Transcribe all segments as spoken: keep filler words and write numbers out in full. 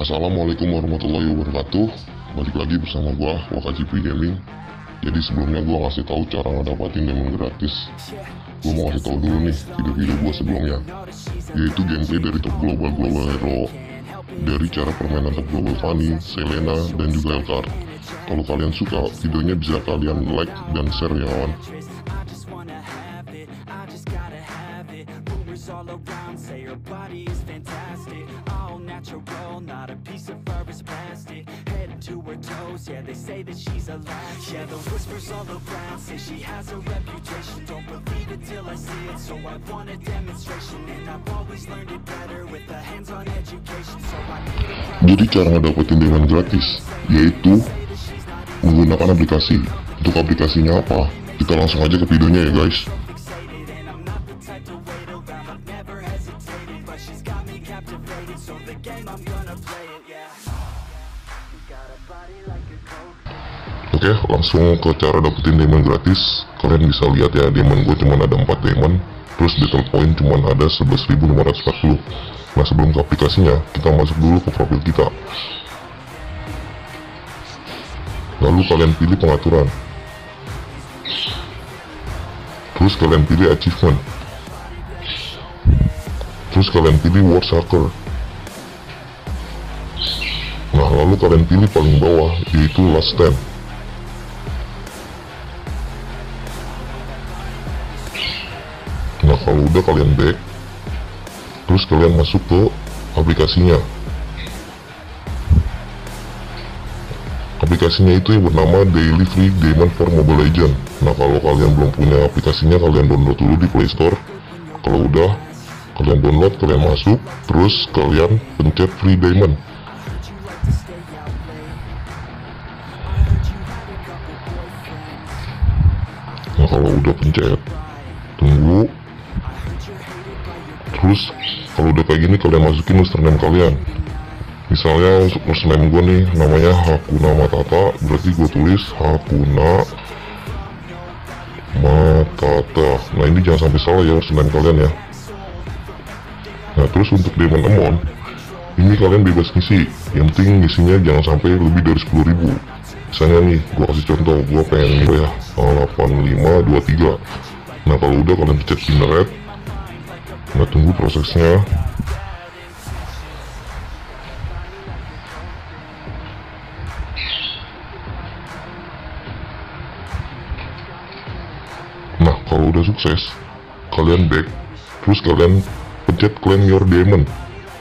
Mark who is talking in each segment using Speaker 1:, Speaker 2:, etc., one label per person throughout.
Speaker 1: Assalamualaikum warahmatullahi wabarakatuh. Balik lagi bersama gua Wakajipi Gaming. Jadi sebelumnya gua ngasih tahu cara ngedapatin diamond gratis. Gua mau kasih tahu dulu nih video-video gua sebelumnya, yaitu gameplay dari top global global hero, dari cara permainan top global Fanny, Selena, dan juga Elkar. Kalau kalian suka videonya bisa kalian like dan share ya kawan.
Speaker 2: All around say her body is fantastic, all natural, not a piece of fur is plastic, head to her toes, yeah they say that she's a latch, yeah the whispers all around say she has a reputation, don't believe it till I see it, so I want a demonstration, and I've always learned it better with a hands-on education, so I need a
Speaker 1: Jadi cara ngedapetin diamond gratis yaitu menggunakan aplikasi. Untuk aplikasinya apa? Kita langsung aja ke videonya ya guys. Oke, langsung ke cara dapetin diamond gratis. Kalian bisa lihat ya, diamond gue cuma ada empat diamond, terus battle point cuma ada sebelas ribu lima ratus empat puluh. Nah, sebelum ke aplikasinya, kita masuk dulu ke profil kita. Lalu kalian pilih pengaturan, terus kalian pilih achievement, terus kalian pilih World Hacker. Nah, lalu kalian pilih paling bawah, yaitu last stand. Nah, kalau udah kalian back, terus kalian masuk ke aplikasinya. Aplikasinya itu yang bernama Daily Free Diamond for Mobile Legends. Nah, kalau kalian belum punya aplikasinya, kalian download dulu di Play Store. Kalau udah, kalian download, kalian masuk, terus kalian pencet Free Diamond. Nah, kalau udah pencet, tunggu. Terus kalau udah kayak gini, kalian masukin username kalian. Misalnya untuk username gue nih namanya Hakuna Matata, berarti gue tulis Hakuna Matata. Nah, ini jangan sampai salah ya username kalian ya. Nah, terus untuk diamond amount ini kalian bebas ngisi, yang penting ngisinya jangan sampai lebih dari sepuluh ribu. Misalnya nih, gue kasih contoh, gue pengen ya delapan lima dua tiga. Nah, kalau udah kalian pencet generate. Nah, tunggu prosesnya. Nah, kalau udah sukses, kalian back, terus kalian pencet claim your diamond.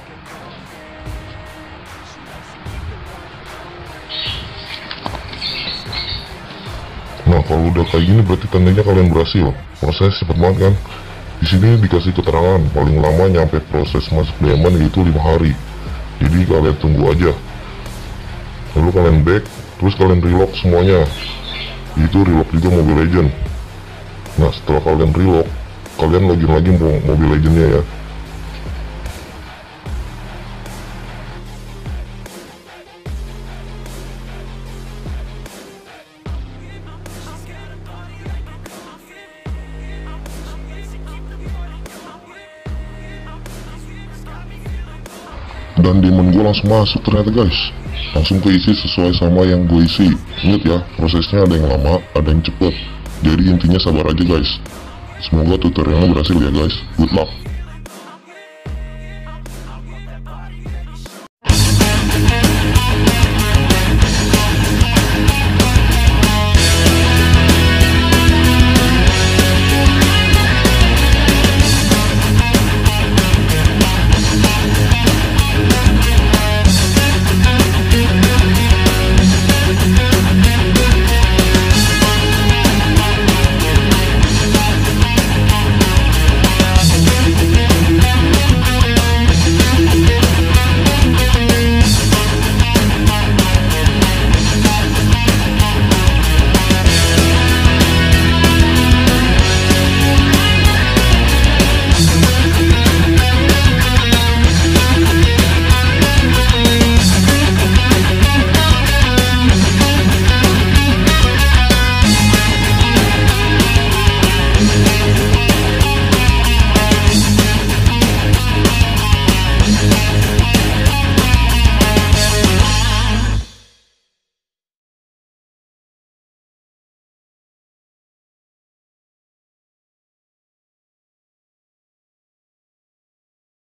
Speaker 1: Nah, kalau udah kayak gini berarti tandanya kalian berhasil. Proses cepet banget kan? Di sini dikasih keterangan paling lama nyampe proses masuk diamond yaitu lima hari. Jadi kalian tunggu aja. Lalu kalian back, terus kalian relock semuanya. Itu relock juga Mobile Legends. Nah, setelah kalian relock, kalian login lagi Mobile Legends-nya ya. Dan diamond gue langsung masuk ternyata guys, langsung keisi sesuai sama yang gue isi. Ingat ya, prosesnya ada yang lama, ada yang cepet. Jadi intinya sabar aja guys. Semoga tutorialnya berhasil ya guys. Good luck.